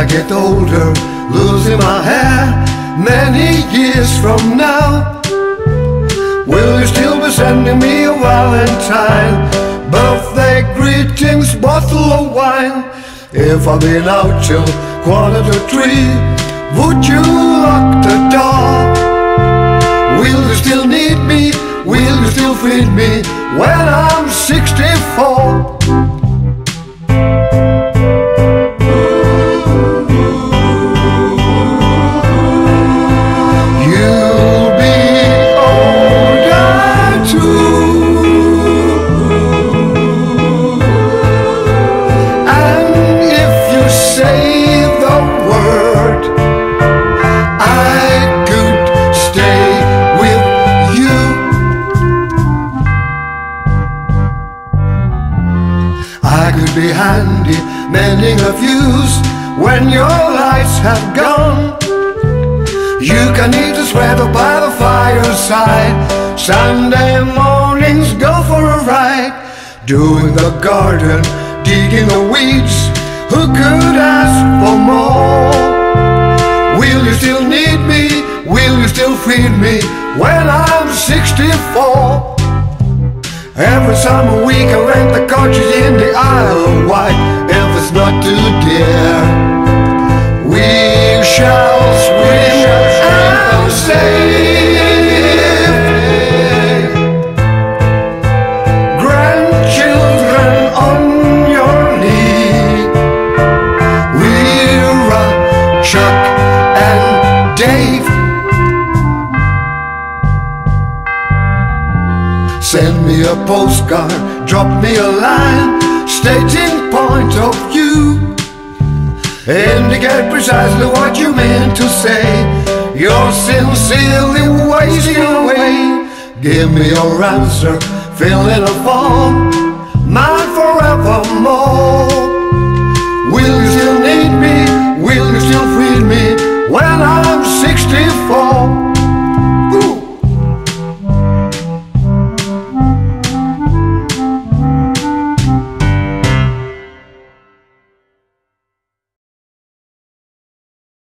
I get older, losing my hair many years from now, will you still be sending me a Valentine, birthday greetings, bottle of wine? If I've been out till 2:45, would you lock the door? Will you still need me? Will you still feed me when I'm 64? You'll be older too, and if you say the word, I could stay with you. I could be handy mending a fuse when your lights have gone. You can eat a sweater by the fireside, Sunday mornings go for a ride, doing the garden, digging the weeds. Who could ask for more? Will you still need me? Will you still feed me when I'm 64? Every summer we can rent the cottage in the Isle of Wight. If it's not too dear, we shall swim and save. Grandchildren on your knee, we're Chuck and Dave. Send me a postcard, drop me a line, stating point of view. Indicate precisely what you mean to say. You're sincerely wasting away. Give me your answer, fill in a form.